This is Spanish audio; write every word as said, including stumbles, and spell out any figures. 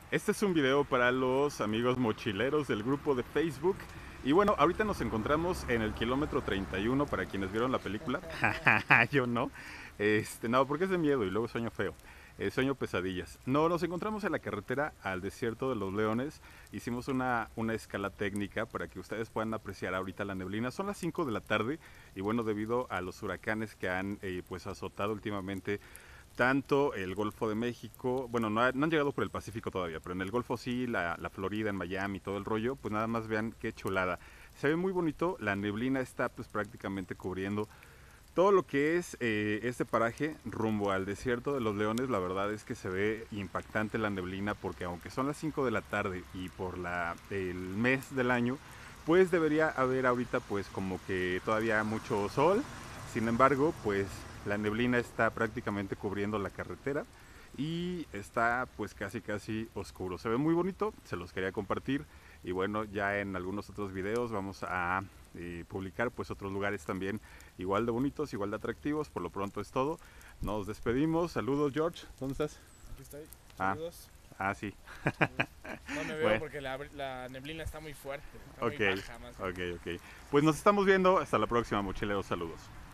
Este es un video para los amigos mochileros del grupo de Facebook. Y bueno, ahorita nos encontramos en el kilómetro treinta y uno para quienes vieron la película. Yo no. Este, no, porque es de miedo y luego sueño feo. Eh, sueño pesadillas. No, nos encontramos en la carretera al desierto de los Leones. Hicimos una, una escala técnica para que ustedes puedan apreciar ahorita la neblina. Son las cinco de la tarde y bueno, debido a los huracanes que han eh, pues azotado últimamente tanto el Golfo de México, bueno, no, ha, no, han llegado por el Pacífico todavía, pero en el Golfo sí, la, la Florida, en Miami, todo el rollo, pues nada más vean qué chulada. Se ve muy bonito, la neblina está pues prácticamente cubriendo todo lo que es eh, este paraje rumbo al desierto de los Leones. La verdad es que se ve impactante la neblina porque aunque son las cinco de la tarde y por la, el mes del año, pues debería haber ahorita pues como que todavía mucho sol. Sin embargo, pues la neblina está prácticamente cubriendo la carretera y está pues casi casi oscuro. Se ve muy bonito, se los quería compartir y bueno, ya en algunos otros videos vamos a eh, publicar pues otros lugares también igual de bonitos, igual de atractivos. Por lo pronto es todo. Nos despedimos. Saludos, George. ¿Dónde estás? Aquí estoy. Ah, Saludos. ah sí. Saludos. No me veo Bueno, porque la, la neblina está muy fuerte. Está muy ok, baja, más bien. ok, ok. Pues nos estamos viendo. Hasta la próxima, mochileros. Saludos.